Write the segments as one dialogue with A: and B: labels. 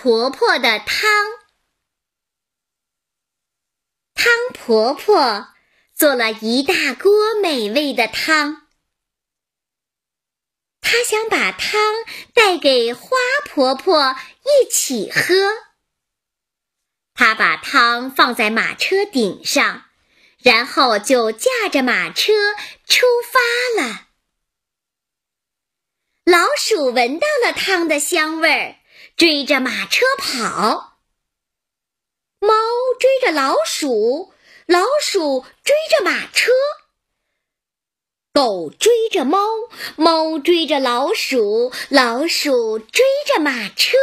A: 婆婆的汤。汤婆婆做了一大锅美味的汤，她想把汤带给花婆婆一起喝。她把汤放在马车顶上，然后就驾着马车出发了。老鼠闻到了汤的香味儿，追着马车跑。猫追着老鼠，老鼠追着马车。狗追着猫，猫追着老鼠，老鼠追着马车。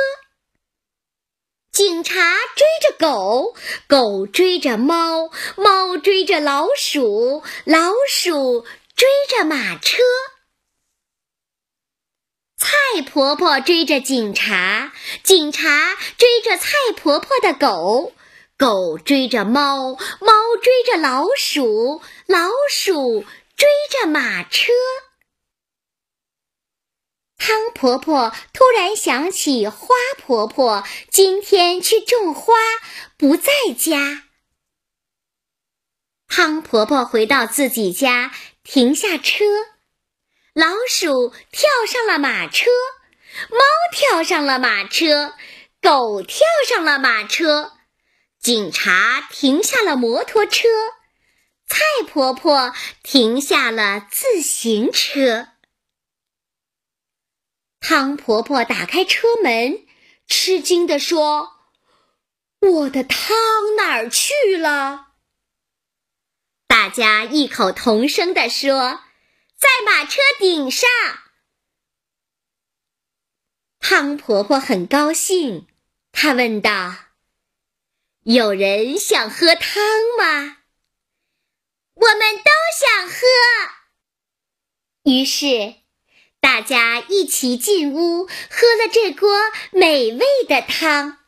A: 警察追着狗，狗追着猫，猫追着老鼠，老鼠追着马车。蔡婆婆追着警察，警察追着蔡婆婆的狗，狗追着猫，猫追着老鼠，老鼠追着马车。汤婆婆突然想起花婆婆今天去种花，不在家。汤婆婆回到自己家，停下车。老鼠跳上了马车，猫跳上了马车，狗跳上了马车，警察停下了摩托车，蔡婆婆停下了自行车。汤婆婆打开车门，吃惊地说：“我的汤哪儿去了？”大家异口同声地说：“在马车顶上。”汤婆婆很高兴，她问道：“有人想喝汤吗？”“我们都想喝。”于是大家一起进屋，喝了这锅美味的汤。